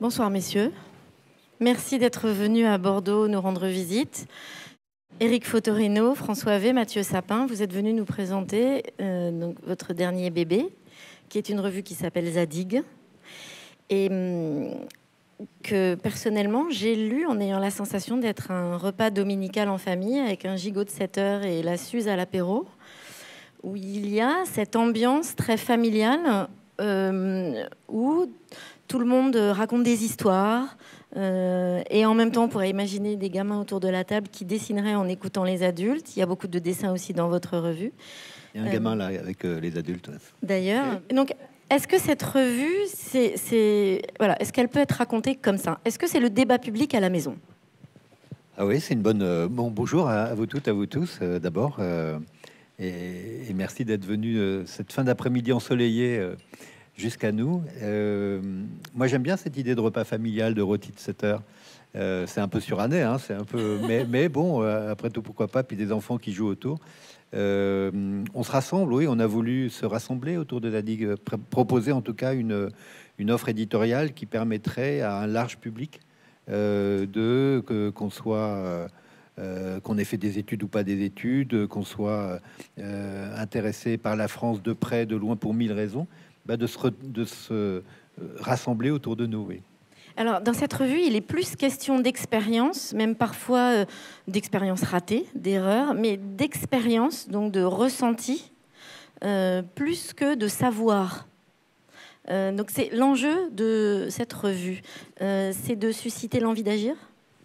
Bonsoir messieurs. Merci d'être venus à Bordeaux nous rendre visite. Éric Fotorino, François V, Mathieu Sapin, vous êtes venus nous présenter donc, votre dernier bébé, qui est une revue qui s'appelle Zadig. Et que personnellement, j'ai lu en ayant la sensation d'être un repas dominical en famille avec un gigot de 7 heures et la Suze à l'apéro, où il y a cette ambiance très familiale où tout le monde raconte des histoires et en même temps on pourrait imaginer des gamins autour de la table qui dessineraient en écoutant les adultes. Il y a beaucoup de dessins aussi dans votre revue. Il y a un gamin là avec les adultes. D'ailleurs, donc est-ce que cette revue, voilà, est-ce qu'elle peut être racontée comme ça? Est-ce que c'est le débat public à la maison? Ah oui, c'est une bonne... bonjour à vous toutes, à vous tous d'abord. Et merci d'être venus cette fin d'après-midi ensoleillée jusqu'à nous. Moi, j'aime bien cette idée de repas familial, de rôti de 7 heures. C'est un peu suranné, hein, c'est un peu... mais bon, après tout, pourquoi pas? Puis des enfants qui jouent autour. On se rassemble, oui, on a voulu se rassembler autour de Zadig, proposer en tout cas une offre éditoriale qui permettrait à un large public qu'on soit... qu'on ait fait des études ou pas des études, qu'on soit intéressé par la France de près, de loin, pour 1000 raisons, de se rassembler autour de nous. Oui. Alors, dans cette revue, il est plus question d'expérience, même parfois d'expérience ratée, d'erreur, mais d'expérience, donc de ressenti, plus que de savoir. Donc, c'est l'enjeu de cette revue, c'est de susciter l'envie d'agir.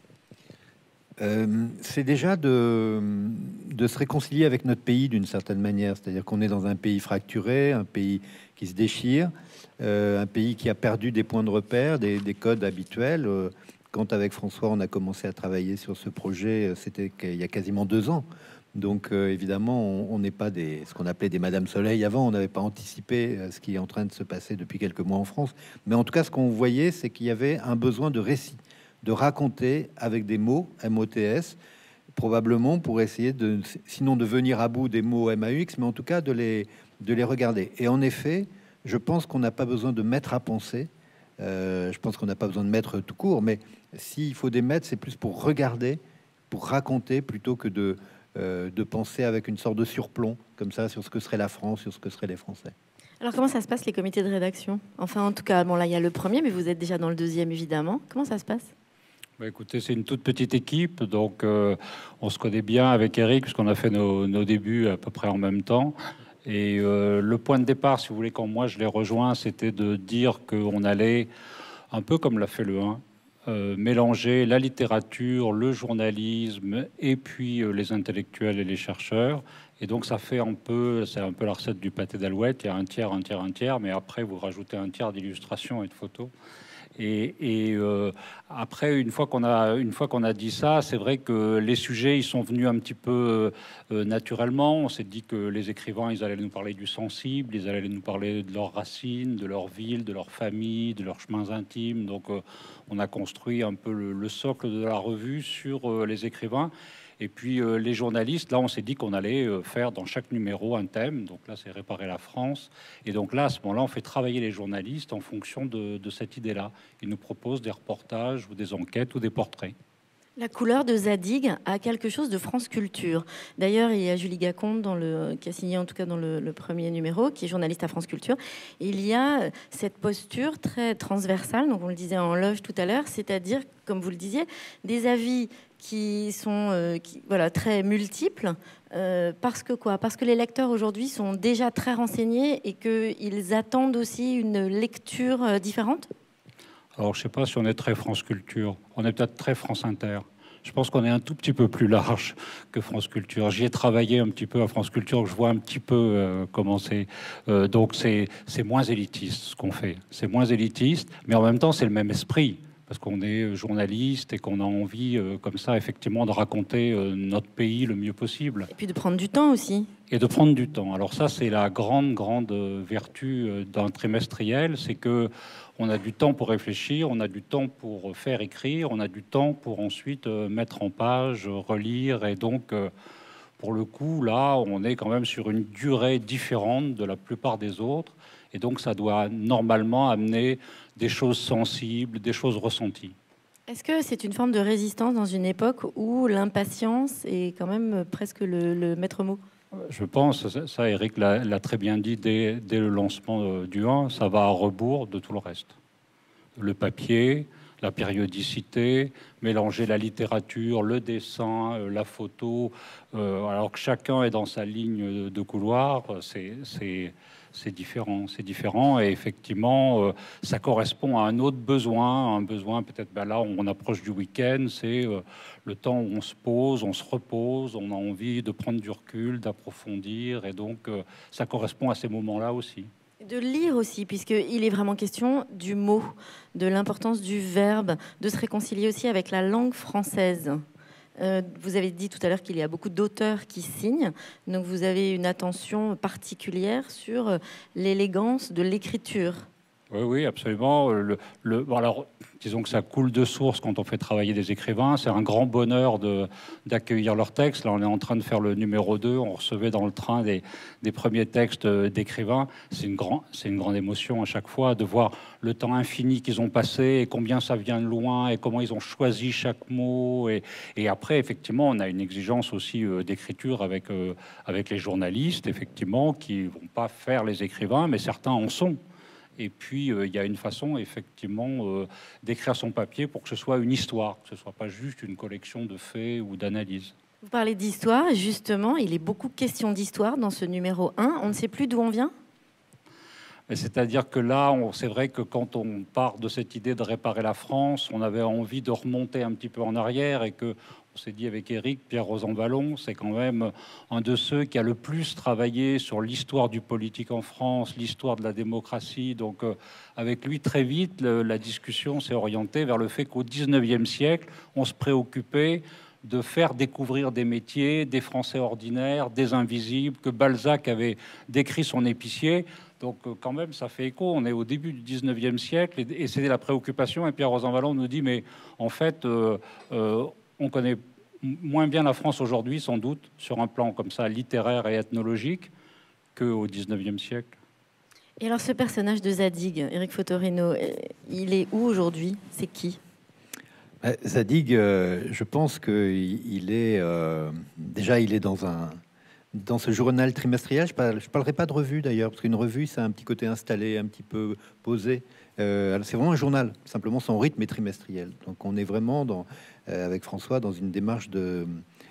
C'est déjà de se réconcilier avec notre pays d'une certaine manière, c'est-à-dire qu'on est dans un pays fracturé, un pays qui se déchire, un pays qui a perdu des points de repère, des codes habituels. Quand avec François on a commencé à travailler sur ce projet, c'était il y a quasiment 2 ans. Donc évidemment on n'est pas ce qu'on appelait des Madame Soleil avant, on n'avait pas anticipé ce qui est en train de se passer depuis quelques mois en France. Mais en tout cas ce qu'on voyait, c'est qu'il y avait un besoin de récit, de raconter avec des mots, MOTS, probablement pour essayer de, sinon de venir à bout des mots MAUX, mais en tout cas de les regarder. Et en effet, je pense qu'on n'a pas besoin de mettre à penser, je pense qu'on n'a pas besoin de mettre tout court, mais s'il faut des maîtres, c'est plus pour regarder, pour raconter, plutôt que de penser avec une sorte de surplomb, comme ça, sur ce que serait la France, sur ce que seraient les Français. Alors, comment ça se passe, les comités de rédaction? Enfin, en tout cas, bon, là, il y a le premier, mais vous êtes déjà dans le deuxième, évidemment. Comment ça se passe? Bah, écoutez, c'est une toute petite équipe, donc on se connaît bien avec Eric, puisqu'on a fait nos débuts à peu près en même temps. Et le point de départ, si vous voulez, quand moi je l'ai rejoint, c'était de dire qu'on allait, un peu comme l'a fait le 1, mélanger la littérature, le journalisme, et puis les intellectuels et les chercheurs. Et donc ça fait c'est un peu la recette du pâté d'alouette, il y a un tiers, un tiers, un tiers, mais après vous rajoutez un tiers d'illustrations et de photos. Et après, une fois qu'on a dit ça, c'est vrai que les sujets, ils sont venus un petit peu naturellement. On s'est dit que les écrivains, ils allaient nous parler du sensible, ils allaient nous parler de leurs racines, de leur ville, de leur famille, de leurs chemins intimes. Donc, on a construit un peu le socle de la revue sur les écrivains. Et puis les journalistes, là, on s'est dit qu'on allait faire dans chaque numéro un thème. Donc là, c'est Réparer la France. Et donc là, à ce moment-là, on fait travailler les journalistes en fonction de cette idée-là. Ils nous proposent des reportages ou des enquêtes ou des portraits. La couleur de Zadig a quelque chose de France Culture. D'ailleurs, il y a Julie Gaconde qui a signé en tout cas dans le premier numéro, qui est journaliste à France Culture. Il y a cette posture très transversale, donc on le disait en loge tout à l'heure, c'est-à-dire, comme vous le disiez, des avis qui sont voilà, très multiples. Parce que quoi? Parce que les lecteurs aujourd'hui sont déjà très renseignés et qu'ils attendent aussi une lecture différente. Alors, je ne sais pas si on est très France Culture. On est peut-être très France Inter. Je pense qu'on est un tout petit peu plus large que France Culture. J'y ai travaillé un petit peu à France Culture. Je vois un petit peu comment c'est. Donc, c'est moins élitiste ce qu'on fait. C'est moins élitiste, mais en même temps, c'est le même esprit. Parce qu'on est journaliste et qu'on a envie, comme ça, effectivement, de raconter notre pays le mieux possible. Et puis de prendre du temps aussi. Et de prendre du temps. Alors ça, c'est la grande vertu d'un trimestriel, c'est que on a du temps pour réfléchir, on a du temps pour faire écrire, on a du temps pour ensuite mettre en page, relire. Et donc, Pour le coup, là, on est quand même sur une durée différente de la plupart des autres. Et donc, ça doit normalement amener des choses sensibles, des choses ressenties. Est-ce que c'est une forme de résistance dans une époque où l'impatience est quand même presque le maître mot? Je pense, ça Eric l'a très bien dit dès le lancement du 1, ça va à rebours de tout le reste. Le papier, la périodicité, mélanger la littérature, le dessin, la photo, alors que chacun est dans sa ligne de couloir, c'est différent. Et effectivement, ça correspond à un autre besoin, un besoin peut-être, ben là, on approche du week-end, c'est le temps où on se pose, on se repose, on a envie de prendre du recul, d'approfondir, et donc ça correspond à ces moments-là aussi. De lire aussi, puisqu'il est vraiment question du mot, de l'importance du verbe, de se réconcilier aussi avec la langue française. Vous avez dit tout à l'heure qu'il y a beaucoup d'auteurs qui signent, donc vous avez une attention particulière sur l'élégance de l'écriture. Oui, oui, absolument. Bon, alors, disons que ça coule de source quand on fait travailler des écrivains. C'est un grand bonheur d'accueillir leurs textes. Là, on est en train de faire le numéro 2. On recevait dans le train des premiers textes d'écrivains. C'est une grande émotion à chaque fois de voir le temps infini qu'ils ont passé et combien ça vient de loin et comment ils ont choisi chaque mot. Et après, effectivement, on a une exigence aussi d'écriture avec les journalistes, effectivement, qui vont pas faire les écrivains, mais certains en sont. Et puis, il y a une façon, effectivement, d'écrire son papier pour que ce soit une histoire, que ce ne soit pas juste une collection de faits ou d'analyses. Vous parlez d'histoire, justement, il est beaucoup question d'histoire dans ce numéro 1. On ne sait plus d'où on vient? C'est-à-dire que là, c'est vrai que quand on part de cette idée de réparer la France, on avait envie de remonter un petit peu en arrière et que on s'est dit avec Éric, Pierre Rosanvallon, c'est quand même un de ceux qui a le plus travaillé sur l'histoire du politique en France, l'histoire de la démocratie. Donc avec lui, très vite, la discussion s'est orientée vers le fait qu'au 19e siècle, on se préoccupait de faire découvrir des métiers, des Français ordinaires, des invisibles, que Balzac avait décrit son épicier. Donc quand même, ça fait écho. On est au début du 19e siècle et c'est la préoccupation. Et Pierre Rosanvallon nous dit, mais en fait, on connaît moins bien la France aujourd'hui, sans doute, sur un plan comme ça, littéraire et ethnologique, qu'au 19e siècle. Et alors ce personnage de Zadig, Éric Fotorino, il est où aujourd'hui? C'est qui? Zadig, je pense qu'il est déjà il est dans ce journal trimestriel. Je parlerai pas de revue d'ailleurs, parce qu'une revue, c'est un petit côté installé, un petit peu posé. C'est vraiment un journal. Simplement, son rythme est trimestriel. Donc, on est vraiment avec François dans une démarche de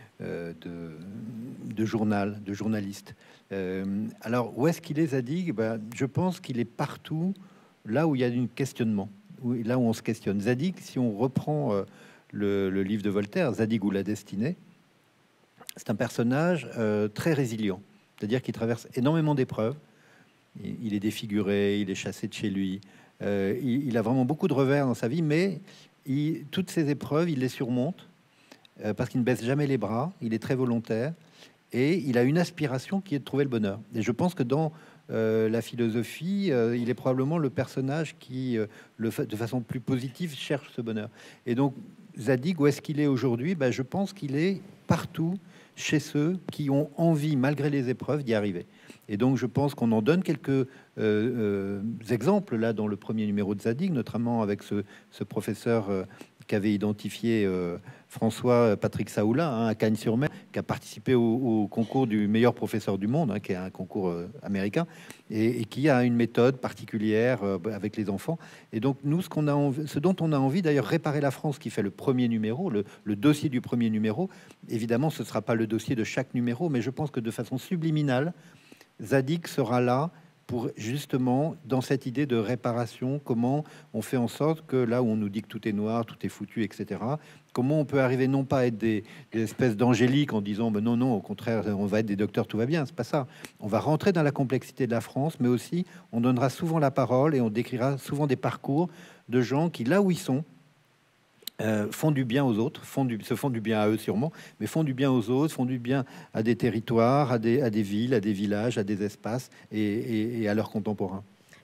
journal, de journaliste. Alors, où est-ce qu'il est, Zadig? Je pense qu'il est partout là où il y a un questionnement. Là où on se questionne. Zadig, si on reprend le livre de Voltaire, Zadig ou la destinée, c'est un personnage très résilient, c'est-à-dire qu'il traverse énormément d'épreuves. Il est défiguré, il est chassé de chez lui, il a vraiment beaucoup de revers dans sa vie, mais toutes ces épreuves, il les surmonte parce qu'il ne baisse jamais les bras, il est très volontaire et il a une aspiration qui est de trouver le bonheur. Et je pense que dans la philosophie, il est probablement le personnage qui, de façon plus positive, cherche ce bonheur. Et donc, Zadig, où est-ce qu'il est aujourd'hui? Je pense qu'il est partout chez ceux qui ont envie, malgré les épreuves, d'y arriver. Et donc, je pense qu'on en donne quelques exemples là dans le premier numéro de Zadig, notamment avec ce professeur qu'avait identifié François Patrick Saoula à Cagnes-sur-Mer, qui a participé au concours du meilleur professeur du monde, qui est un concours américain, et qui a une méthode particulière avec les enfants. Et donc nous, ce dont on a envie, d'ailleurs, réparer la France, qui fait le premier numéro, le dossier du premier numéro. Évidemment, ce sera pas le dossier de chaque numéro, mais je pense que de façon subliminale, Zadig sera là pour justement, dans cette idée de réparation, comment on fait en sorte que là où on nous dit que tout est noir, tout est foutu, etc., comment on peut arriver non pas à être des espèces d'angéliques en disant non, non, au contraire, on va être des docteurs, tout va bien, c'est pas ça. On va rentrer dans la complexité de la France, mais aussi on donnera souvent la parole et on décrira souvent des parcours de gens qui, là où ils sont, font du bien aux autres, se font du bien à eux sûrement, mais font du bien aux autres, font du bien à des territoires, à des villes, à des villages, à des espaces et à leurs contemporains.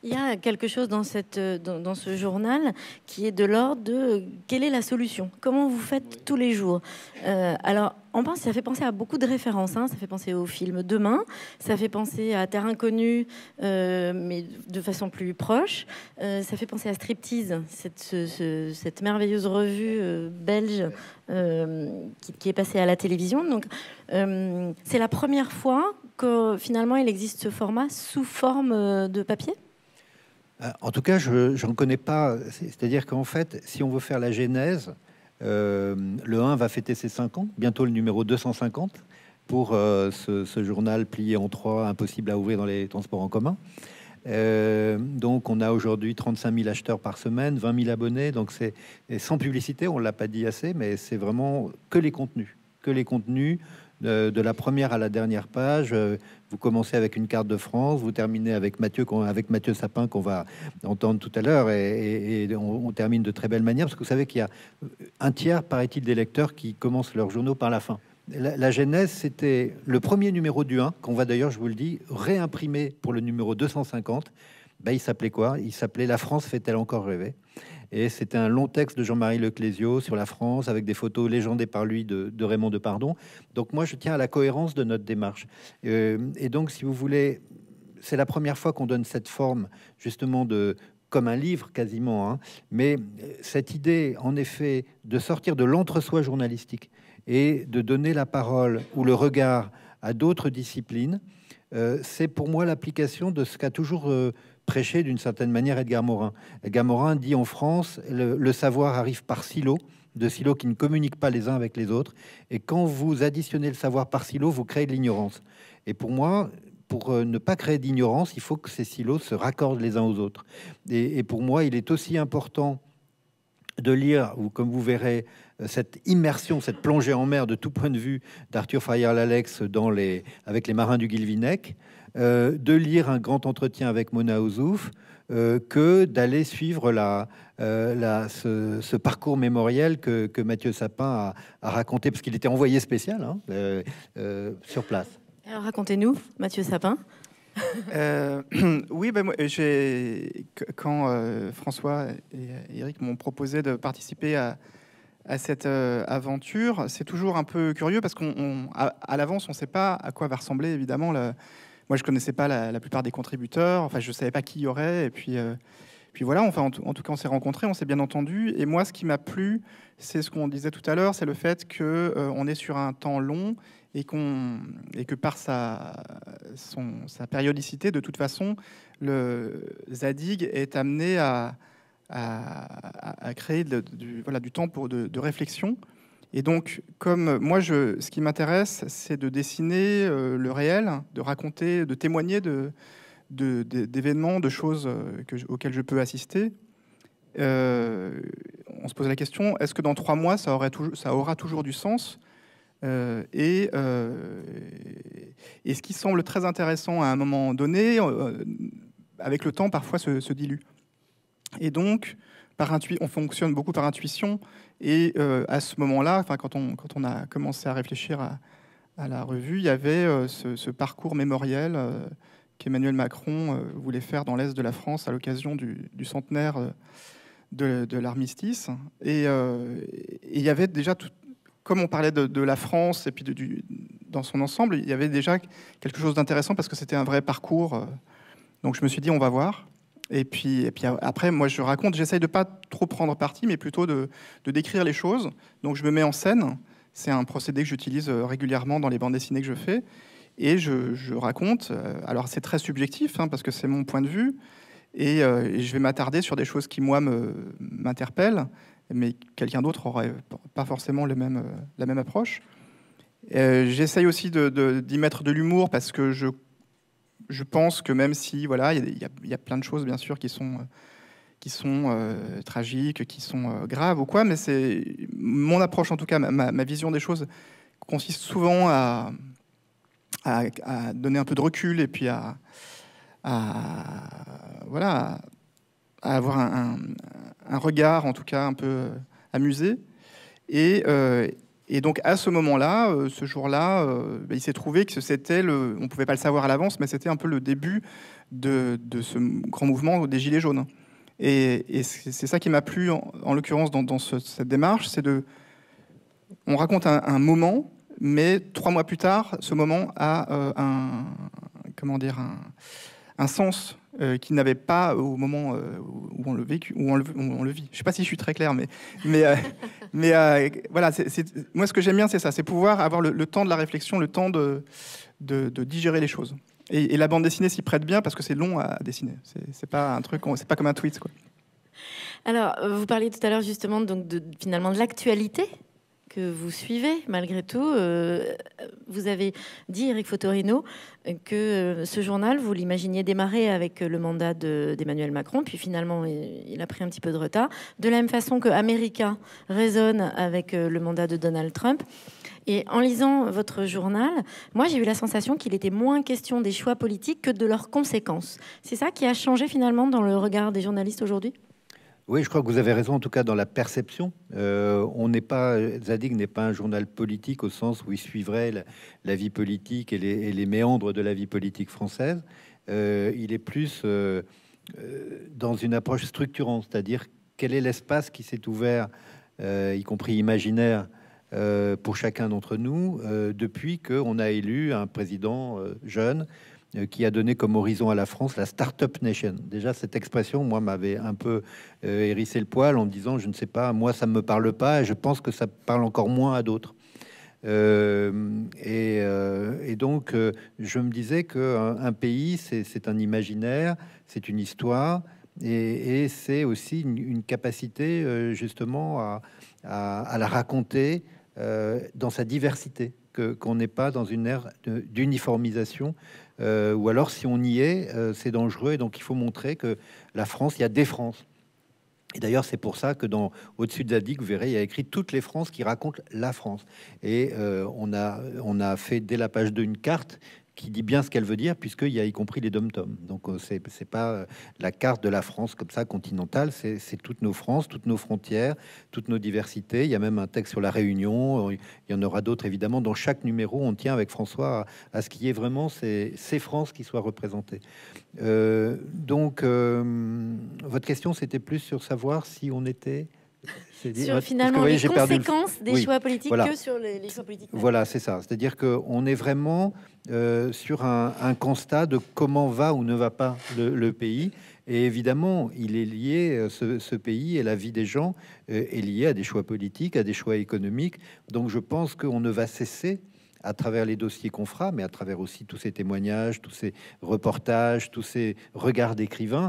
Il y a quelque chose dans ce journal qui est de l'ordre de quelle est la solution? Comment vous faites tous les jours? Alors, ça fait penser à beaucoup de références. Hein. Ça fait penser au film Demain, ça fait penser à Terre Inconnue, mais de façon plus proche. Ça fait penser à Striptease, cette merveilleuse revue belge qui est passée à la télévision. Donc, c'est la première fois que finalement il existe ce format sous forme de papier? En tout cas, je n'en connais pas. C'est-à-dire qu'en fait, si on veut faire la genèse, le 1 va fêter ses 5 ans, bientôt le numéro 250, pour ce journal plié en 3, impossible à ouvrir dans les transports en commun. Donc on a aujourd'hui 35 000 acheteurs par semaine, 20 000 abonnés, donc c'est sans publicité, on ne l'a pas dit assez, mais c'est vraiment que les contenus, de la première à la dernière page. Vous commencez avec une carte de France, vous terminez avec Mathieu Sapin qu'on va entendre tout à l'heure, et on termine de très belle manière, parce que vous savez qu'il y a un tiers, paraît-il, des lecteurs qui commencent leurs journaux par la fin. La genèse, c'était le premier numéro du 1, qu'on va d'ailleurs, je vous le dis, réimprimer pour le numéro 250. Ben, il s'appelait quoi? Il s'appelait La France fait-elle encore rêver? Et c'était un long texte de Jean-Marie Leclésio sur la France, avec des photos légendées par lui de Raymond Depardon. Donc moi, je tiens à la cohérence de notre démarche. Et donc, si vous voulez, c'est la première fois qu'on donne cette forme, justement, comme un livre quasiment, hein. Mais cette idée, en effet, de sortir de l'entre-soi journalistique et de donner la parole ou le regard à d'autres disciplines, c'est pour moi l'application de ce qu'a toujours prêché d'une certaine manière Edgar Morin. Edgar Morin dit en France, le savoir arrive par silos, de silos qui ne communiquent pas les uns avec les autres. Et quand vous additionnez le savoir par silos, vous créez de l'ignorance. Et pour moi, pour ne pas créer d'ignorance, il faut que ces silos se raccordent les uns aux autres. Et pour moi, il est aussi important de lire, ou comme vous verrez, cette immersion, cette plongée en mer de tout point de vue d'Arthur Fayard-Lalex avec les marins du Guilvinec, de lire un grand entretien avec Mona Ozouf, que d'aller suivre ce parcours mémoriel que Mathieu Sapin a raconté, parce qu'il était envoyé spécial, hein, sur place. Alors racontez-nous, Mathieu Sapin. Oui, moi, quand François et Eric m'ont proposé de participer à cette aventure, c'est toujours un peu curieux parce qu'à l'avance, on ne sait pas à quoi va ressembler, évidemment. Moi, je ne connaissais pas la plupart des contributeurs, enfin, je ne savais pas qui y aurait, et puis voilà, enfin, en tout cas, on s'est rencontrés, on s'est bien entendu, et moi, ce qui m'a plu, c'est ce qu'on disait tout à l'heure, c'est le fait qu'on est sur un temps long, et que par sa périodicité, de toute façon, le Zadig est amené à créer du temps de réflexion. Et donc, comme moi, ce qui m'intéresse, c'est de dessiner le réel, de raconter, de témoigner d'événements, de choses auxquelles je peux assister. On se pose la question, est-ce que dans 3 mois, ça aura toujours du sens? Et ce qui semble très intéressant à un moment donné, avec le temps, parfois se dilue. Et donc, on fonctionne beaucoup par intuition. Et à ce moment-là, quand on a commencé à réfléchir à la revue, il y avait ce parcours mémoriel qu'Emmanuel Macron voulait faire dans l'Est de la France à l'occasion du centenaire de l'armistice. Et il y avait déjà comme on parlait de la France et puis dans son ensemble, il y avait déjà quelque chose d'intéressant parce que c'était un vrai parcours. Donc je me suis dit, on va voir. Et puis après, moi, j'essaye de pas trop prendre parti, mais plutôt de décrire les choses. Donc je me mets en scène. C'est un procédé que j'utilise régulièrement dans les bandes dessinées que je fais. Et je raconte. Alors c'est très subjectif, hein, parce que c'est mon point de vue. Et je vais m'attarder sur des choses qui, moi, m'interpellent, mais quelqu'un d'autre aurait pas forcément la même approche. J'essaye aussi d'y mettre de l'humour parce que je pense que même si voilà, il y a plein de choses bien sûr qui sont tragiques, qui sont graves ou quoi, mais c'est mon approche en tout cas, ma vision des choses consiste souvent à donner un peu de recul et puis à avoir un regard en tout cas un peu amusé et Et donc à ce moment-là, ce jour-là, il s'est trouvé que c'était on ne pouvait pas le savoir à l'avance, mais c'était un peu le début de ce grand mouvement des Gilets jaunes. Et c'est ça qui m'a plu, en l'occurrence, dans cette démarche, c'est on raconte un moment, mais 3 mois plus tard, ce moment a un sens qui n'avait pas au moment où on le vit. Je ne sais pas si je suis très clair, mais voilà. Moi, ce que j'aime bien, c'est ça, c'est pouvoir avoir le temps de la réflexion, le temps de digérer les choses. Et la bande dessinée s'y prête bien parce que c'est long à dessiner. C'est pas un truc, c'est pas comme un tweet, quoi. Alors, vous parliez tout à l'heure justement donc finalement de l'actualité que vous suivez malgré tout. Vous avez dit, Éric Fotorino, que ce journal, vous l'imaginiez démarrer avec le mandat d'Emmanuel Macron, puis finalement, il a pris un petit peu de retard. De la même façon que America résonne avec le mandat de Donald Trump. Et en lisant votre journal, moi, j'ai eu la sensation qu'il était moins question des choix politiques que de leurs conséquences. C'est ça qui a changé finalement dans le regard des journalistes aujourd'hui ? Oui, je crois que vous avez raison, en tout cas dans la perception. Zadig n'est pas un journal politique au sens où il suivrait la vie politique et les méandres de la vie politique française. Il est plus dans une approche structurante, c'est-à-dire quel est l'espace qui s'est ouvert, y compris imaginaire, pour chacun d'entre nous, depuis qu'on a élu un président jeune, qui a donné comme horizon à la France la Startup Nation. Déjà, cette expression, moi, m'avait un peu hérissé le poil en me disant, je ne sais pas, moi, ça ne me parle pas, et je pense que ça parle encore moins à d'autres. Et donc, je me disais qu'un pays, c'est un imaginaire, c'est une histoire, et c'est aussi une capacité, justement, à la raconter dans sa diversité, qu'on n'est pas dans une ère d'uniformisation, ou alors si on y est, c'est dangereux, et donc il faut montrer que la France, il y a des Frances. Et d'ailleurs, c'est pour ça que au-dessus de Zadig, vous verrez, il y a écrit toutes les Frances qui racontent la France. Et on a fait dès la page 2 une carte qui dit bien ce qu'elle veut dire, puisqu'il y a y compris les dom-toms. Donc c'est pas la carte de la France comme ça continentale, c'est toutes nos France, toutes nos frontières, toutes nos diversités. Il y a même un texte sur la Réunion, il y en aura d'autres évidemment. Dans chaque numéro, on tient avec François à ce qu'il y ait vraiment ces France qui soient représentées. Donc votre question, c'était plus sur savoir si on était... Sur finalement voyez, les conséquences des choix politiques, voilà, que sur les choix politiques. Voilà, c'est ça. C'est-à-dire qu'on est vraiment sur un constat de comment va ou ne va pas le pays. Et évidemment, il est lié, ce pays et la vie des gens est lié à des choix politiques, à des choix économiques. Donc je pense qu'on ne va cesser, à travers les dossiers qu'on fera, mais à travers aussi tous ces témoignages, tous ces reportages, tous ces regards d'écrivains.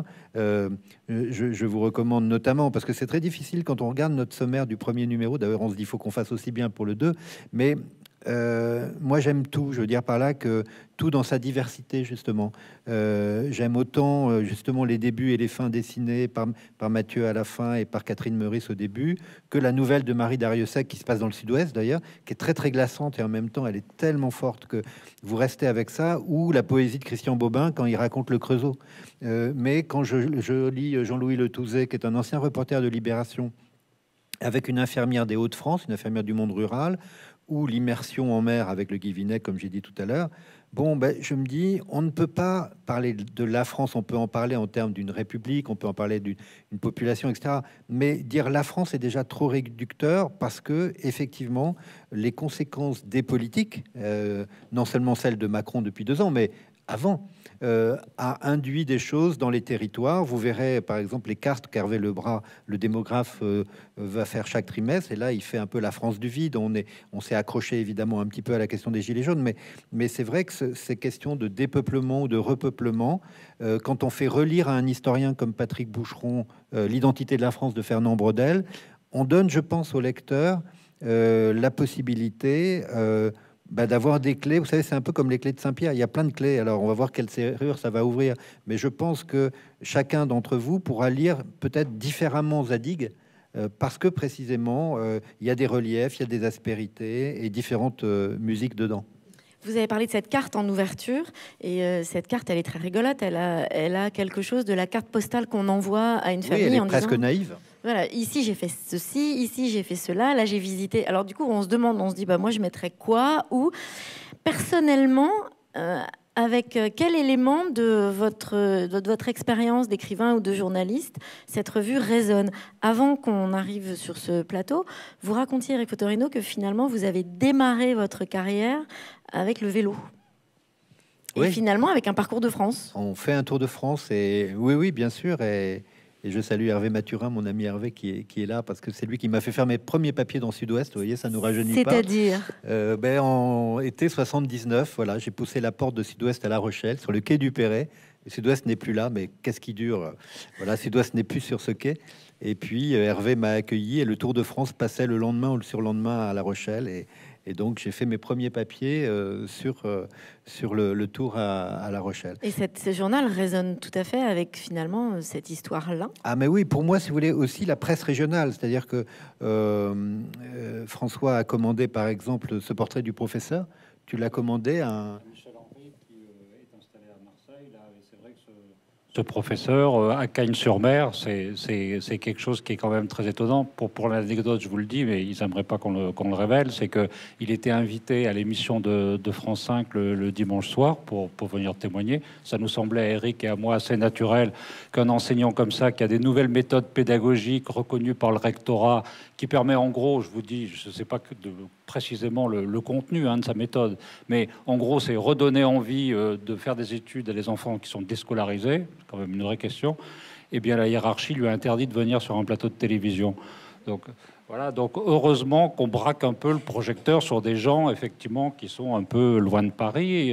Je vous recommande notamment, parce que c'est très difficile quand on regarde notre sommaire du premier numéro, d'ailleurs on se dit il faut qu'on fasse aussi bien pour le 2, mais moi j'aime tout, je veux dire par là que tout dans sa diversité justement. J'aime autant justement les débuts et les fins dessinés par Mathieu à la fin et par Catherine Meurice au début, que la nouvelle de Marie Darrieussecq qui se passe dans le Sud-Ouest d'ailleurs, qui est très très glaçante et en même temps elle est tellement forte que vous restez avec ça, ou la poésie de Christian Bobin quand il raconte le Creusot. Mais quand je lis Jean-Louis Le Touzet, qui est un ancien reporter de Libération, avec une infirmière des Hauts-de-France, une infirmière du monde rural, ou l'immersion en mer avec le Guivinet, comme j'ai dit tout à l'heure. Bon, ben, je me dis, on ne peut pas parler de la France, on peut en parler en termes d'une république, on peut en parler d'une population, etc. Mais dire la France est déjà trop réducteur parce que, effectivement, les conséquences des politiques, non seulement celles de Macron depuis 2 ans, mais avant, a induit des choses dans les territoires. Vous verrez, par exemple, les cartes qu'Hervé Lebras, le démographe, va faire chaque trimestre. Et là, il fait un peu la France du vide. On s'est accroché, évidemment, un petit peu à la question des Gilets jaunes. Mais c'est vrai que ces questions de dépeuplement ou de repeuplement, quand on fait relire à un historien comme Patrick Boucheron l'identité de la France de Fernand Braudel, on donne, je pense, au lecteur la possibilité... d'avoir des clés. Vous savez, c'est un peu comme les clés de Saint-Pierre. Il y a plein de clés. Alors, on va voir quelle serrure ça va ouvrir. Mais je pense que chacun d'entre vous pourra lire peut-être différemment Zadig, parce que précisément, il y a des reliefs, il y a des aspérités et différentes musiques dedans. Vous avez parlé de cette carte en ouverture, et cette carte, elle est très rigolote. Elle a quelque chose de la carte postale qu'on envoie à une famille. Oui, elle est en presque disant... naïve. Voilà, ici j'ai fait ceci, ici j'ai fait cela, là j'ai visité. Alors du coup, on se demande, on se dit, bah moi je mettrais quoi, où personnellement, avec quel élément de votre expérience d'écrivain ou de journaliste cette revue résonne. Avant qu'on arrive sur ce plateau, vous racontiez, Éric Fotorino, que finalement vous avez démarré votre carrière avec le vélo. Et Oui. finalement avec un parcours de France. On fait un tour de France et oui, bien sûr. Et je salue Hervé Mathurin, mon ami Hervé, qui est là, parce que c'est lui qui m'a fait faire mes premiers papiers dans Sud-Ouest. Vous voyez, ça nous rajeunit pas. C'est-à-dire En été 79, voilà, j'ai poussé la porte de Sud-Ouest à La Rochelle, sur le quai du Perret. Sud-Ouest n'est plus là, mais qu'est-ce qui dure? Voilà, Sud-Ouest n'est plus sur ce quai. Et puis Hervé m'a accueilli et le Tour de France passait le lendemain ou le surlendemain à La Rochelle. Et donc j'ai fait mes premiers papiers sur le Tour à La Rochelle. Et ce journal résonne tout à fait avec finalement cette histoire-là. Ah mais oui, pour moi, si vous voulez, aussi la presse régionale. C'est-à-dire que François a commandé, par exemple, ce portrait du professeur. Tu l'as commandé à Michel Henry, qui est installé à Marseille. Là, et c'est vrai que ce professeur à Cagnes-sur-Mer, c'est quelque chose qui est quand même très étonnant. Pour l'anecdote, je vous le dis, mais ils n'aimeraient pas qu'on le révèle, c'est qu'il était invité à l'émission de France 5 le dimanche soir pour venir témoigner. Ça nous semblait à Eric et à moi assez naturel qu'un enseignant comme ça, qui a des nouvelles méthodes pédagogiques reconnues par le rectorat, qui permet en gros, je vous dis, je ne sais pas précisément le contenu de sa méthode, mais en gros, c'est redonner envie de faire des études à des enfants qui sont déscolarisés, c'est quand même une vraie question. Eh bien, la hiérarchie lui a interdit de venir sur un plateau de télévision. Donc voilà, donc heureusement qu'on braque un peu le projecteur sur des gens effectivement qui sont un peu loin de Paris.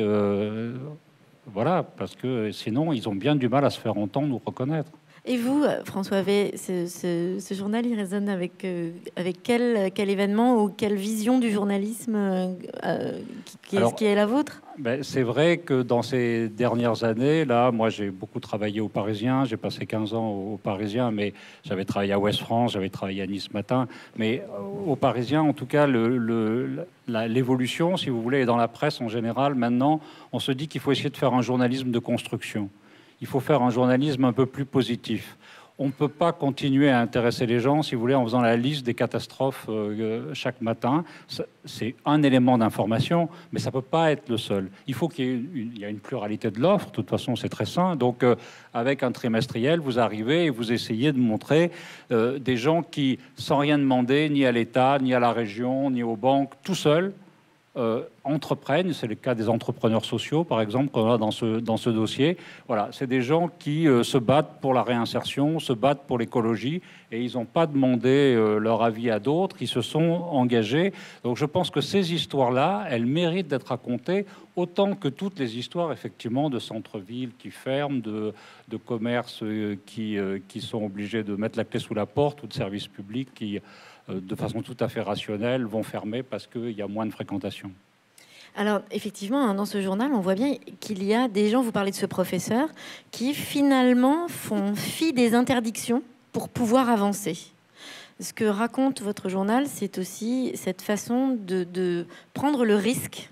Voilà, parce que sinon, ils ont bien du mal à se faire entendre ou reconnaître. Et vous, François V, ce journal, il résonne avec quel événement ou quelle vision du journalisme qui est la vôtre? C'est vrai que dans ces dernières années, là, moi j'ai beaucoup travaillé au Parisien, j'ai passé 15 ans au Parisien, mais j'avais travaillé à Ouest France, j'avais travaillé à Nice Matin, mais au Parisien, en tout cas, l'évolution, si vous voulez, et dans la presse en général, maintenant, on se dit qu'il faut essayer de faire un journalisme de construction. Il faut faire un journalisme un peu plus positif. On ne peut pas continuer à intéresser les gens, si vous voulez, en faisant la liste des catastrophes chaque matin. C'est un élément d'information, mais ça ne peut pas être le seul. Il faut qu'il y ait une pluralité de l'offre. De toute façon, c'est très sain. Donc, avec un trimestriel, vous arrivez et vous essayez de montrer des gens qui, sans rien demander, ni à l'État, ni à la région, ni aux banques, tout seuls, entreprennent. C'est le cas des entrepreneurs sociaux, par exemple, qu'on a dans ce dossier. Voilà, c'est des gens qui se battent pour la réinsertion, se battent pour l'écologie, et ils n'ont pas demandé leur avis à d'autres, ils se sont engagés. Donc je pense que ces histoires-là, elles méritent d'être racontées autant que toutes les histoires, effectivement, de centres-villes qui ferment, de commerces qui sont obligés de mettre la clé sous la porte, ou de services publics qui de façon tout à fait rationnelle, vont fermer parce qu'il y a moins de fréquentation. Alors, effectivement, dans ce journal, on voit bien qu'il y a des gens, vous parlez de ce professeur, qui finalement font fi des interdictions pour pouvoir avancer. Ce que raconte votre journal, c'est aussi cette façon de prendre le risque,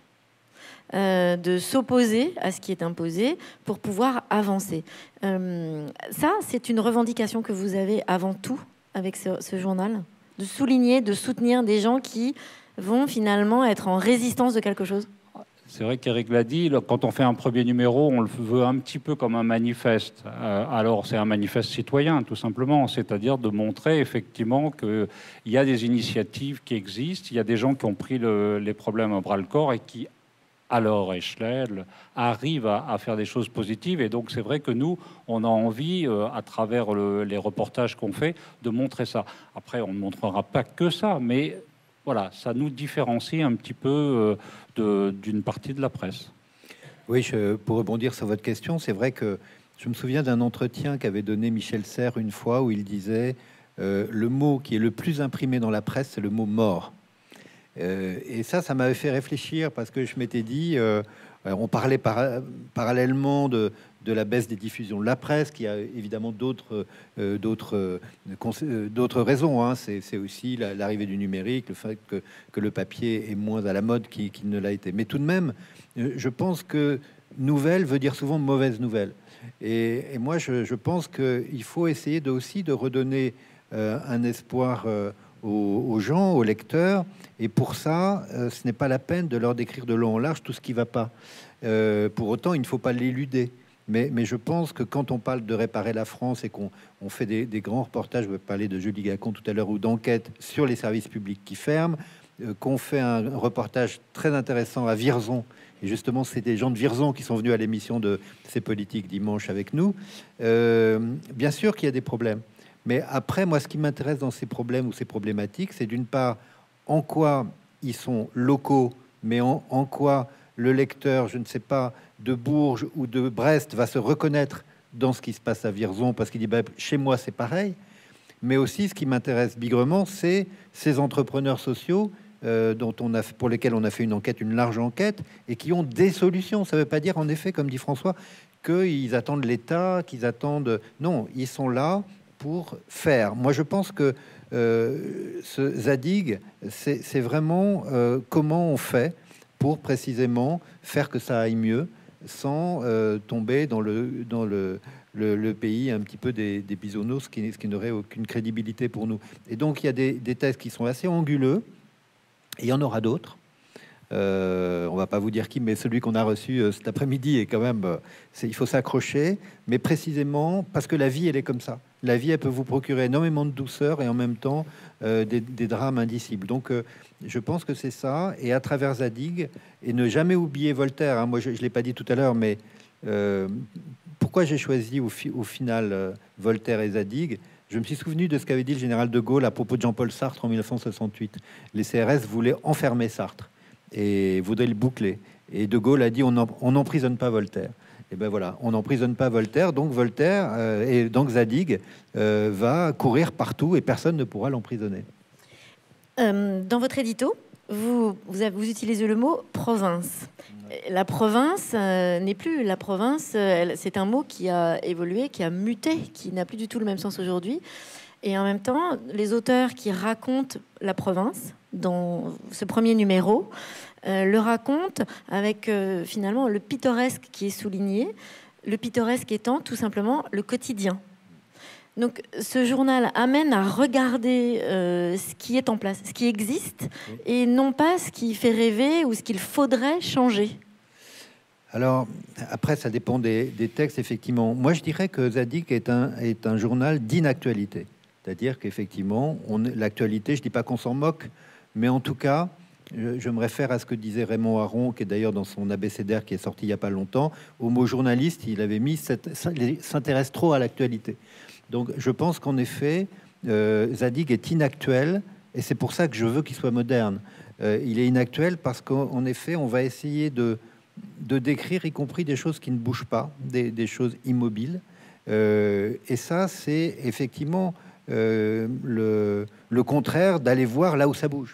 de s'opposer à ce qui est imposé pour pouvoir avancer. Ça, c'est une revendication que vous avez avant tout avec ce journal, de souligner, de soutenir des gens qui vont finalement être en résistance de quelque chose. C'est vrai qu'Éric l'a dit, quand on fait un premier numéro, on le veut un petit peu comme un manifeste. Alors c'est un manifeste citoyen, tout simplement, c'est-à-dire de montrer effectivement qu'il y a des initiatives qui existent, il y a des gens qui ont pris les problèmes à bras-le-corps et qui, à leur échelle, arrivent à faire des choses positives. Et donc c'est vrai que nous, on a envie, à travers les reportages qu'on fait, de montrer ça. Après, on ne montrera pas que ça, mais voilà, ça nous différencie un petit peu d'une partie de la presse. Oui, pour rebondir sur votre question, c'est vrai que je me souviens d'un entretien qu'avait donné Michel Serres une fois où il disait le mot qui est le plus imprimé dans la presse, c'est le mot mort. Et ça m'avait fait réfléchir parce que je m'étais dit, on parlait parallèlement de la baisse des diffusions de la presse, qui a évidemment d'autres raisons. Hein. C'est aussi l'arrivée du numérique, le fait que le papier est moins à la mode qu'il ne l'a été. Mais tout de même, je pense que nouvelle veut dire souvent mauvaise nouvelle. Et moi, je pense qu'il faut essayer aussi de redonner un espoir aux gens, aux lecteurs. Et pour ça, ce n'est pas la peine de leur décrire de long en large tout ce qui ne va pas. Pour autant, il ne faut pas l'éluder. Mais je pense que quand on parle de réparer la France et qu'on fait des grands reportages, je vais parler de Julie Gacon tout à l'heure, ou d'enquête sur les services publics qui ferment, qu'on fait un reportage très intéressant à Vierzon, et justement c'est des gens de Vierzon qui sont venus à l'émission de C'est Politique dimanche avec nous, bien sûr qu'il y a des problèmes. Mais après, moi, ce qui m'intéresse dans ces problèmes ou ces problématiques, c'est d'une part en quoi ils sont locaux, mais en quoi le lecteur, je ne sais pas, de Bourges ou de Brest va se reconnaître dans ce qui se passe à Vierzon, parce qu'il dit bah, chez moi c'est pareil. Mais aussi, ce qui m'intéresse bigrement, c'est ces entrepreneurs sociaux pour lesquels on a fait une large enquête, et qui ont des solutions. Ça ne veut pas dire, en effet, comme dit François, qu'ils attendent l'État, qu'ils attendent... Non, ils sont là pour faire. Moi, je pense que ce Zadig, c'est vraiment comment on fait pour précisément faire que ça aille mieux, sans tomber dans le pays un petit peu des bisounours, ce qui n'aurait aucune crédibilité pour nous. Et donc, il y a des textes qui sont assez anguleux, et il y en aura d'autres. On va pas vous dire qui, mais celui qu'on a reçu cet après-midi est quand même... il faut s'accrocher, mais précisément parce que la vie, elle est comme ça. La vie, elle peut vous procurer énormément de douceur et en même temps des drames indicibles. Donc, je pense que c'est ça. Et à travers Zadig, et ne jamais oublier Voltaire. Hein. Moi, je ne l'ai pas dit tout à l'heure, mais pourquoi j'ai choisi au final Voltaire et Zadig? Je me suis souvenu de ce qu'avait dit le général de Gaulle à propos de Jean-Paul Sartre en 1968. Les CRS voulaient enfermer Sartre et voudraient le boucler. Et de Gaulle a dit on n'emprisonne pas Voltaire. Et ben voilà, on n'emprisonne pas Voltaire, donc Voltaire et donc Zadig va courir partout et personne ne pourra l'emprisonner. Dans votre édito, vous utilisez le mot province. La province n'est plus la province. C'est un mot qui a évolué, qui a muté, qui n'a plus du tout le même sens aujourd'hui. Et en même temps, les auteurs qui racontent la province dans ce premier numéro le racontent avec finalement le pittoresque qui est souligné. Le pittoresque étant tout simplement le quotidien. Donc, ce journal amène à regarder ce qui est en place, ce qui existe, et non pas ce qui fait rêver ou ce qu'il faudrait changer. Alors, après, ça dépend des textes, effectivement. Moi, je dirais que Zadig est un journal d'inactualité. C'est-à-dire qu'effectivement, l'actualité, je ne dis pas qu'on s'en moque, mais en tout cas, je me réfère à ce que disait Raymond Aron, qui est d'ailleurs dans son abécédaire qui est sorti il n'y a pas longtemps. Au mot journaliste, il avait mis s'intéresse trop à l'actualité. Donc, je pense qu'en effet, Zadig est inactuel, et c'est pour ça que je veux qu'il soit moderne. Il est inactuel parce qu'en effet, on va essayer de décrire, y compris des choses qui ne bougent pas, des choses immobiles. Et ça, c'est effectivement le contraire d'aller voir là où ça bouge.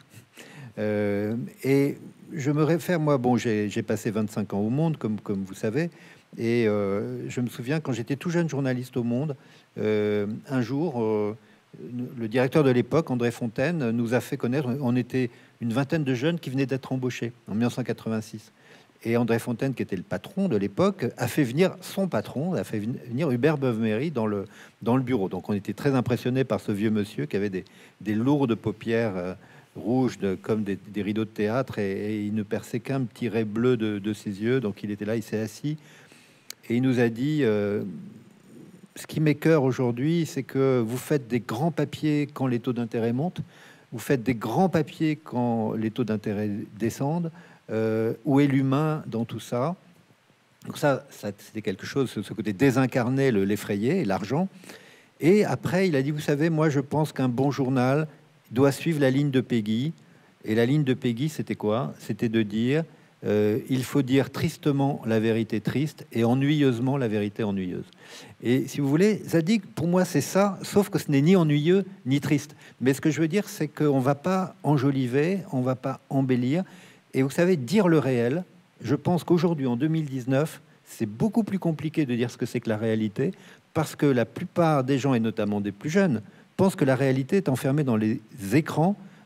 Et je me réfère, moi, bon, j'ai passé 25 ans au Monde, comme vous savez, et je me souviens, quand j'étais tout jeune journaliste au Monde, un jour, le directeur de l'époque, André Fontaine, nous a fait connaître, on était une vingtaine de jeunes qui venaient d'être embauchés en 1986. Et André Fontaine, qui était le patron de l'époque, a fait venir son patron, a fait venir Hubert Beuve-Méry dans le bureau. Donc on était très impressionnés par ce vieux monsieur qui avait des lourdes paupières rouges comme des rideaux de théâtre, et il ne perçait qu'un petit ray bleu de ses yeux. Donc il était là, il s'est assis et il nous a dit ce qui m'écoeure aujourd'hui, c'est que vous faites des grands papiers quand les taux d'intérêt montent, vous faites des grands papiers quand les taux d'intérêt descendent. Où est l'humain dans tout ça? Donc ça c'était quelque chose, ce côté désincarné, l'effrayé, l'argent. Et après, il a dit, vous savez, moi, je pense qu'un bon journal doit suivre la ligne de Péguy. Et la ligne de Péguy, c'était quoi? C'était de dire, il faut dire tristement la vérité triste et ennuyeusement la vérité ennuyeuse. Et si vous voulez, Zadig, pour moi, c'est ça, sauf que ce n'est ni ennuyeux, ni triste. Mais ce que je veux dire, c'est qu'on ne va pas enjoliver, on ne va pas embellir. Et vous savez, dire le réel, je pense qu'aujourd'hui, en 2019, c'est beaucoup plus compliqué de dire ce que c'est que la réalité, parce que la plupart des gens, et notamment des plus jeunes, pensent que la réalité est enfermée dans les écrans,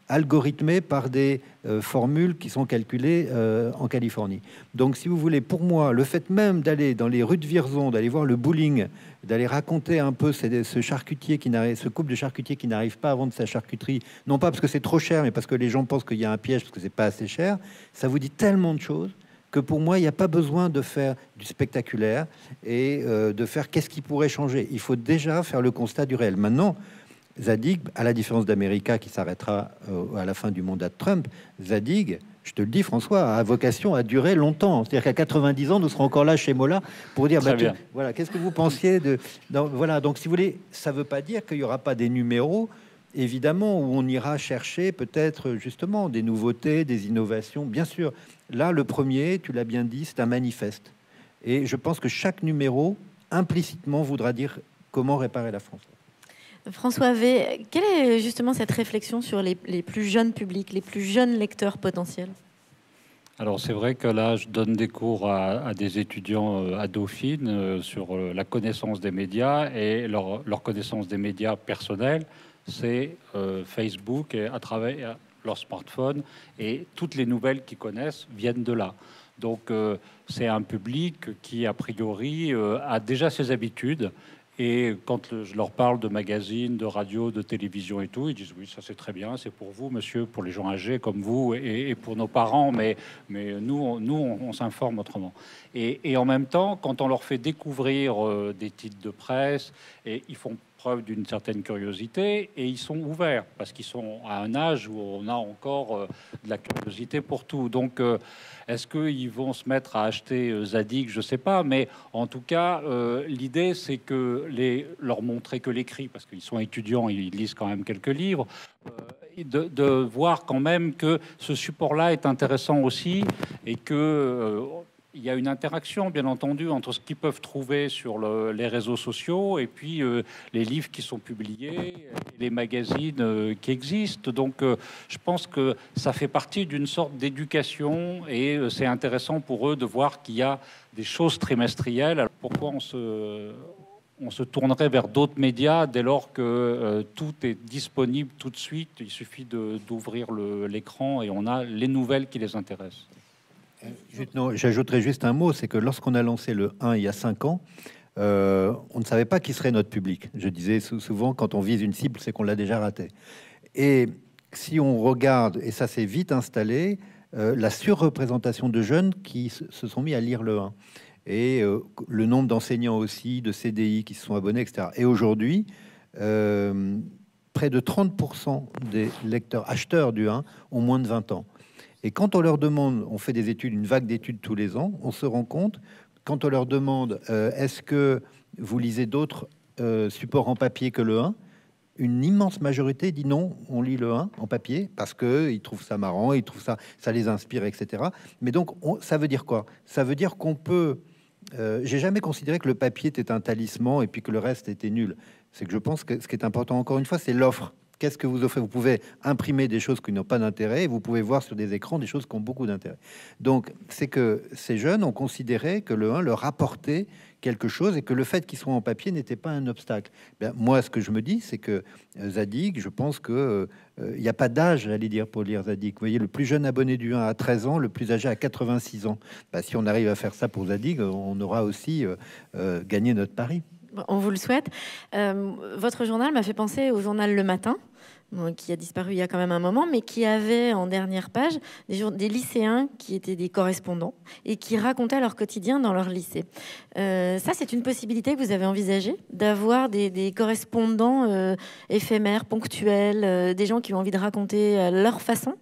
algorithmés par des formules qui sont calculées en Californie. Donc, si vous voulez, pour moi, le fait même d'aller dans les rues de Vierzon, d'aller voir le bowling, d'aller raconter un peu ce charcutier ce couple de charcutiers qui n'arrive pas à vendre sa charcuterie, non pas parce que c'est trop cher, mais parce que les gens pensent qu'il y a un piège, parce que c'est pas assez cher, ça vous dit tellement de choses que pour moi, il n'y a pas besoin de faire du spectaculaire et de faire qu'est-ce qui pourrait changer. Il faut déjà faire le constat du réel. Maintenant, Zadig, à la différence d'America qui s'arrêtera à la fin du mandat de Trump, Zadig, je te le dis François, a vocation à durer longtemps. C'est-à-dire qu'à 90 ans, nous serons encore là chez Mola pour dire, voilà, qu'est-ce que vous pensiez de... voilà, donc si vous voulez, ça ne veut pas dire qu'il n'y aura pas des numéros, évidemment, où on ira chercher peut-être justement des nouveautés, des innovations. Bien sûr, là, le premier, tu l'as bien dit, c'est un manifeste. Et je pense que chaque numéro, implicitement, voudra dire comment réparer la France. François V, quelle est justement cette réflexion sur les plus jeunes publics, les plus jeunes lecteurs potentiels? Alors c'est vrai que là, je donne des cours à des étudiants à Dauphine sur la connaissance des médias et leur connaissance des médias personnels, c'est Facebook et à travers leur smartphone, et toutes les nouvelles qu'ils connaissent viennent de là. Donc c'est un public qui, a priori, a déjà ses habitudes. Et quand je leur parle de magazines, de radio, de télévision et tout, ils disent oui, ça c'est très bien, c'est pour vous, monsieur, pour les gens âgés comme vous et pour nos parents, mais nous, on s'informe autrement. Et en même temps, quand on leur fait découvrir des titres de presse, et ils font preuve d'une certaine curiosité et ils sont ouverts parce qu'ils sont à un âge où on a encore de la curiosité pour tout. Donc, est-ce qu'ils vont se mettre à acheter Zadig? Je ne sais pas, mais en tout cas, l'idée, c'est que leur montrer que l'écrit, parce qu'ils sont étudiants, ils lisent quand même quelques livres, de voir quand même que ce support-là est intéressant aussi et que... il y a une interaction, bien entendu, entre ce qu'ils peuvent trouver sur les réseaux sociaux et puis les livres qui sont publiés, les magazines qui existent. Donc, je pense que ça fait partie d'une sorte d'éducation et c'est intéressant pour eux de voir qu'il y a des choses trimestrielles. Alors, pourquoi on se tournerait vers d'autres médias dès lors que tout est disponible tout de suite? Il suffit d'ouvrir l'écran et on a les nouvelles qui les intéressent. J'ajouterais juste un mot, c'est que lorsqu'on a lancé le 1 il y a 5 ans, on ne savait pas qui serait notre public. Je disais souvent, quand on vise une cible, c'est qu'on l'a déjà raté. Et si on regarde, et ça s'est vite installé, la surreprésentation de jeunes qui se sont mis à lire le 1. Et le nombre d'enseignants aussi, de CDI qui se sont abonnés, etc. Et aujourd'hui, près de 30% des lecteurs acheteurs du 1 ont moins de 20 ans. Et quand on leur demande, on fait des études, une vague d'études tous les ans, on se rend compte, quand on leur demande est-ce que vous lisez d'autres supports en papier que le 1, une immense majorité dit non, on lit le 1 en papier parce qu'ils trouvent ça marrant, ils trouvent ça les inspire, etc. Mais donc, ça veut dire quoi? Ça veut dire qu'on peut... j'ai jamais considéré que le papier était un talisman et puis que le reste était nul. C'est que je pense que ce qui est important, encore une fois, c'est l'offre. Qu'est-ce que vous offrez? Vous pouvez imprimer des choses qui n'ont pas d'intérêt et vous pouvez voir sur des écrans des choses qui ont beaucoup d'intérêt. Donc, c'est que ces jeunes ont considéré que le 1 leur apportait quelque chose et que le fait qu'ils soient en papier n'était pas un obstacle. Bien, moi, ce que je me dis, c'est que Zadig, je pense que il n'y a pas d'âge, j'allais dire, pour lire Zadig. Vous voyez, le plus jeune abonné du 1 à 13 ans, le plus âgé à 86 ans. Ben, si on arrive à faire ça pour Zadig, on aura aussi gagné notre pari. On vous le souhaite. Votre journal m'a fait penser au journal Le Matin, qui a disparu il y a quand même un moment, mais qui avait en dernière page des lycéens qui étaient des correspondants et qui racontaient leur quotidien dans leur lycée. Ça, c'est une possibilité que vous avez envisagée, d'avoir des correspondants éphémères, ponctuels, des gens qui ont envie de raconter à leur façon?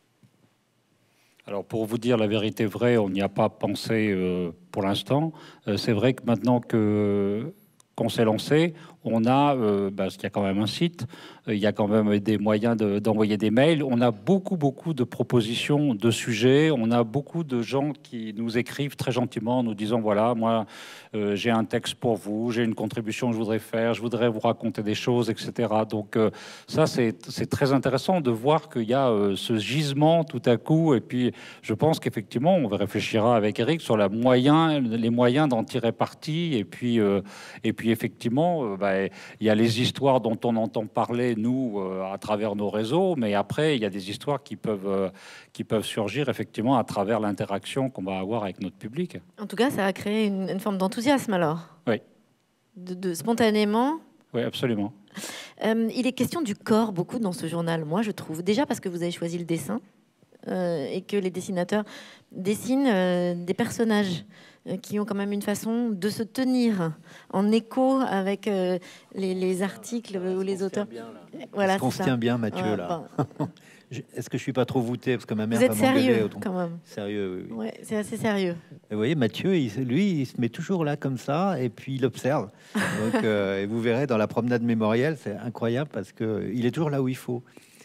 Alors, pour vous dire la vérité vraie, on n'y a pas pensé pour l'instant. C'est vrai que maintenant qu'on s'est lancé, on a, parce qu'il y a quand même un site, il y a quand même des moyens d'envoyer des mails. On a beaucoup de propositions de sujets. On a beaucoup de gens qui nous écrivent très gentiment en nous disant, voilà, moi, j'ai un texte pour vous, j'ai une contribution que je voudrais faire, je voudrais vous raconter des choses, etc. Donc ça, c'est très intéressant de voir qu'il y a ce gisement tout à coup. Et puis, je pense qu'effectivement, on réfléchira avec Eric sur les moyens d'en tirer parti et puis puis effectivement, il y a les histoires dont on entend parler, nous, à travers nos réseaux, mais après, il y a des histoires qui peuvent surgir effectivement à travers l'interaction qu'on va avoir avec notre public. En tout cas, ça a créé une forme d'enthousiasme alors. Oui. Spontanément. Oui, absolument. Il est question du corps beaucoup dans ce journal, moi je trouve. Déjà parce que vous avez choisi le dessin et que les dessinateurs dessinent des personnages qui ont quand même une façon de se tenir en écho avec les articles ou les auteurs. Voilà, on se tient bien, Mathieu, là. Bon. Est-ce que je suis pas trop voûté parce que ma mère vous êtes sérieux quand même. Sérieux, oui. Ouais, c'est assez sérieux. Et vous voyez, Mathieu, il se met toujours là comme ça et puis il observe. Donc, et vous verrez dans la promenade mémorielle, c'est incroyable parce que il est toujours là où il faut.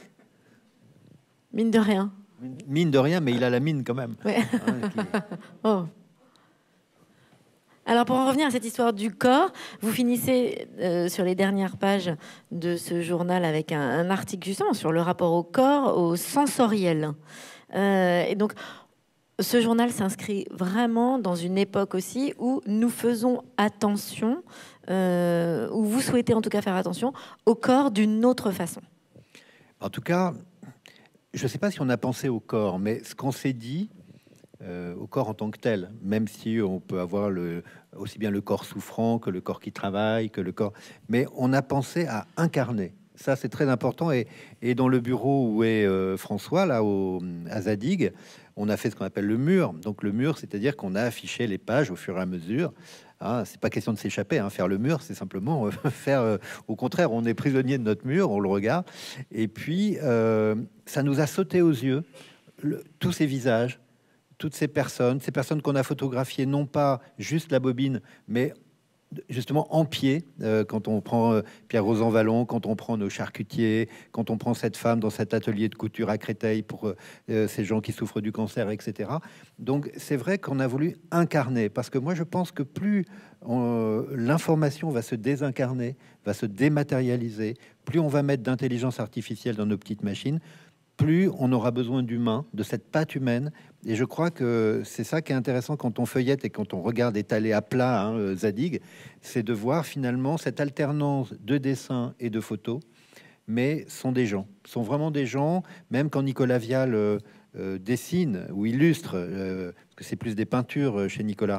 Mine de rien. Mine de rien, mais il a la mine quand même. Ouais. Oh. Alors pour en revenir à cette histoire du corps, vous finissez sur les dernières pages de ce journal avec un article justement sur le rapport au corps, au sensoriel. Et donc ce journal s'inscrit vraiment dans une époque aussi où nous faisons attention, où vous souhaitez en tout cas faire attention au corps d'une autre façon. En tout cas, je ne sais pas si on a pensé au corps, mais ce qu'on s'est dit, au corps en tant que tel, même si on peut avoir aussi bien le corps souffrant que le corps qui travaille, que le corps... Mais on a pensé à incarner. Ça, c'est très important. Et dans le bureau où est François, là, à Zadig, on a fait ce qu'on appelle le mur. Donc le mur, c'est-à-dire qu'on a affiché les pages au fur et à mesure. Hein, c'est pas question de s'échapper. Hein. Faire le mur, c'est simplement faire... au contraire, on est prisonnier de notre mur, on le regarde. Et puis, ça nous a sauté aux yeux, tous ces visages, toutes ces personnes qu'on a photographiées, non pas juste la bobine, mais justement en pied, quand on prend Pierre-Rosan Vallon, quand on prend nos charcutiers, quand on prend cette femme dans cet atelier de couture à Créteil pour ces gens qui souffrent du cancer, etc. Donc c'est vrai qu'on a voulu incarner, parce que moi je pense que plus l'information va se désincarner, va se dématérialiser, plus on va mettre d'intelligence artificielle dans nos petites machines, plus on aura besoin d'humains, de cette patte humaine. Et je crois que c'est ça qui est intéressant quand on feuillette et quand on regarde étalé à plat Zadig, c'est de voir finalement cette alternance de dessin et de photos, mais sont des gens, sont vraiment des gens, même quand Nicolas Vial dessine ou illustre, parce que c'est plus des peintures chez Nicolas,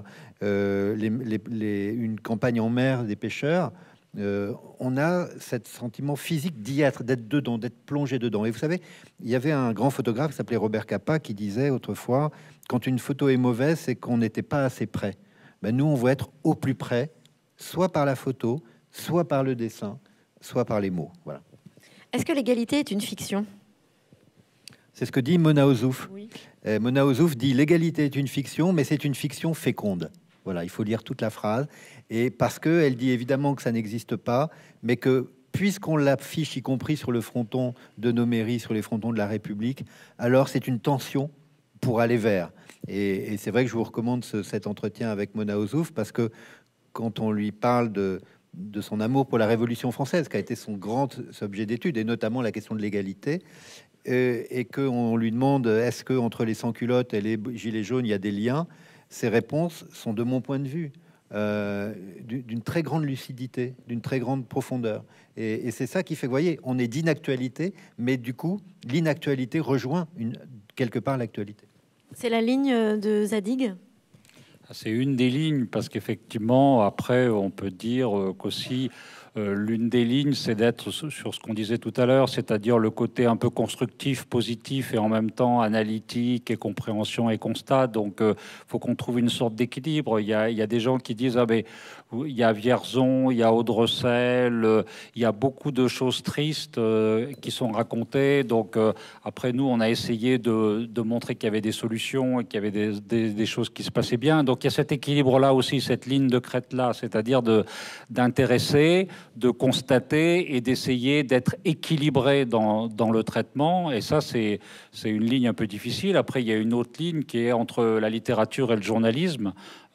une campagne en mer des pêcheurs, on a ce sentiment physique d'y être, d'être dedans, d'être plongé dedans. Et vous savez, il y avait un grand photographe qui s'appelait Robert Capa qui disait autrefois, quand une photo est mauvaise, c'est qu'on n'était pas assez près. Ben, nous, on veut être au plus près, soit par la photo, soit par le dessin, soit par les mots. Voilà. Est-ce que l'égalité est une fiction ? C'est ce que dit Mona Ozouf. Oui. Mona Ozouf dit l'égalité est une fiction, mais c'est une fiction féconde. Voilà, il faut lire toute la phrase. Et parce qu'elle dit évidemment que ça n'existe pas, mais que puisqu'on l'affiche, y compris sur le fronton de nos mairies, sur les frontons de la République, alors c'est une tension pour aller vers. Et c'est vrai que je vous recommande cet entretien avec Mona Ozouf, parce que quand on lui parle de son amour pour la Révolution française, qui a été son grand objet d'étude, et notamment la question de l'égalité, et qu'on lui demande est-ce que entre les sans-culottes et les gilets jaunes, il y a des liens, ces réponses sont, de mon point de vue, d'une très grande lucidité, d'une très grande profondeur. Et c'est ça qui fait, vous voyez, on est d'inactualité, mais du coup, l'inactualité rejoint quelque part l'actualité. C'est la ligne de Zadig ? C'est une des lignes, parce qu'effectivement, après, on peut dire qu'aussi, l'une des lignes, c'est d'être sur ce qu'on disait tout à l'heure, c'est-à-dire le côté un peu constructif, positif, et en même temps analytique et compréhension et constat. Donc, faut qu'on trouve une sorte d'équilibre. Il y a des gens qui disent, ah ben, il y a Vierzon, il y a Audrecel, il y a beaucoup de choses tristes qui sont racontées. Donc, après, nous, on a essayé de montrer qu'il y avait des solutions et qu'il y avait des choses qui se passaient bien. Donc, il y a cet équilibre-là aussi, cette ligne de crête-là, c'est-à-dire d'intéresser, de constater et d'essayer d'être équilibré dans le traitement. Et ça, c'est une ligne un peu difficile. Après, il y a une autre ligne qui est entre la littérature et le journalisme.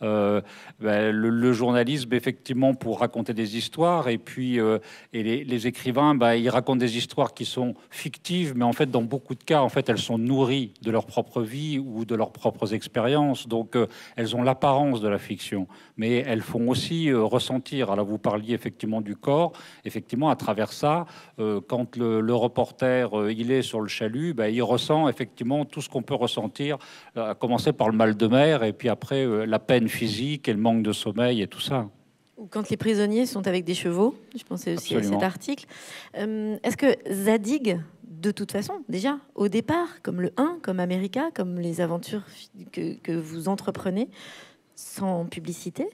Le journalisme, effectivement, pour raconter des histoires, et puis les écrivains, ils racontent des histoires qui sont fictives, mais en fait, dans beaucoup de cas, en fait, elles sont nourries de leur propre vie ou de leurs propres expériences. Donc, elles ont l'apparence de la fiction, mais elles font aussi ressentir. Alors, vous parliez effectivement du corps. Effectivement, à travers ça, quand le reporter il est sur le chalut, il ressent effectivement tout ce qu'on peut ressentir, à commencer par le mal de mer, et puis après la peine physique et le manque de sommeil et tout ça. Ou quand les prisonniers sont avec des chevaux, je pensais aussi Absolument. à cet article. Est-ce que Zadig, de toute façon, déjà, au départ, comme le 1, comme America, comme les aventures que vous entreprenez, sans publicité,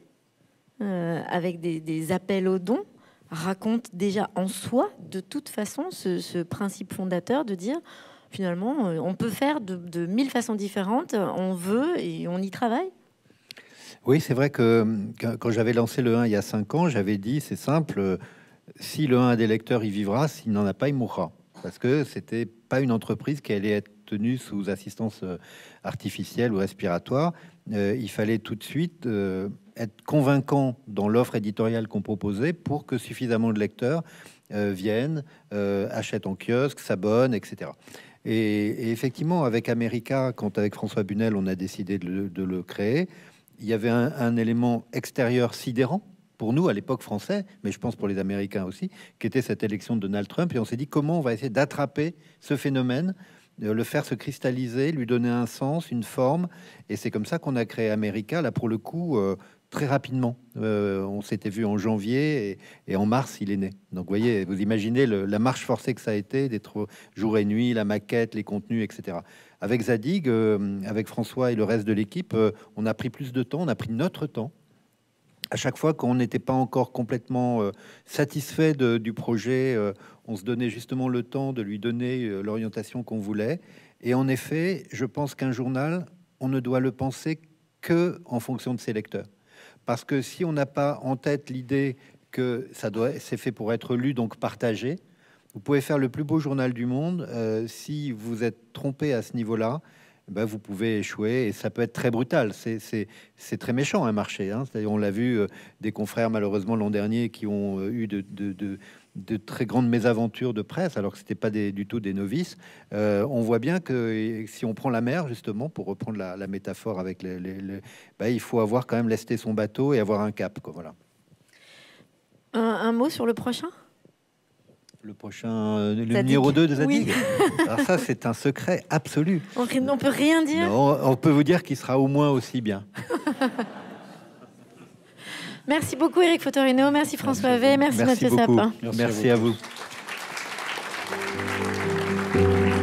avec des appels aux dons, raconte déjà en soi, de toute façon, ce principe fondateur de dire, finalement, on peut faire de 1000 façons différentes, on veut et on y travaille. Oui, c'est vrai que quand j'avais lancé le 1 il y a 5 ans, j'avais dit, c'est simple, si le 1 a des lecteurs, il vivra, s'il n'en a pas, il mourra. Parce que c'était pas une entreprise qui allait être tenue sous assistance artificielle ou respiratoire. Il fallait tout de suite être convaincant dans l'offre éditoriale qu'on proposait pour que suffisamment de lecteurs viennent, achètent en kiosque, s'abonnent, etc. Et effectivement, avec America, quand avec François Bunel, on a décidé de le créer, il y avait un élément extérieur sidérant pour nous à l'époque français, mais je pense pour les Américains aussi, qui était cette élection de Donald Trump. Et on s'est dit comment on va essayer d'attraper ce phénomène, de le faire se cristalliser, lui donner un sens, une forme. Et c'est comme ça qu'on a créé America, là pour le coup, très rapidement. On s'était vu en janvier et en mars, il est né. Donc vous voyez, vous imaginez la marche forcée que ça a été d'être jour et nuit, la maquette, les contenus, etc. Avec Zadig, avec François et le reste de l'équipe, on a pris plus de temps, on a pris notre temps. À chaque fois qu'on n'était pas encore complètement satisfait du projet, on se donnait justement le temps de lui donner l'orientation qu'on voulait. Et en effet, je pense qu'un journal, on ne doit le penser que en fonction de ses lecteurs. Parce que si on n'a pas en tête l'idée que c'est fait pour être lu, donc partagé, vous pouvez faire le plus beau journal du monde. Si vous êtes trompé à ce niveau-là, vous pouvez échouer et ça peut être très brutal. C'est très méchant un marché. Hein. On l'a vu, des confrères malheureusement l'an dernier qui ont eu de très grandes mésaventures de presse, alors que c'était pas du tout des novices. On voit bien que si on prend la mer, justement, pour reprendre la métaphore avec il faut avoir quand même lesté son bateau et avoir un cap. Quoi, voilà. Un mot sur le prochain ? Le prochain, le Zadig. numéro 2 de Zadig. Oui. Alors ça, c'est un secret absolu. On peut rien dire. Non, on peut vous dire qu'il sera au moins aussi bien. Merci beaucoup Éric Fotorino, merci François Havet, merci Mathieu beaucoup. Sapin. Merci à vous.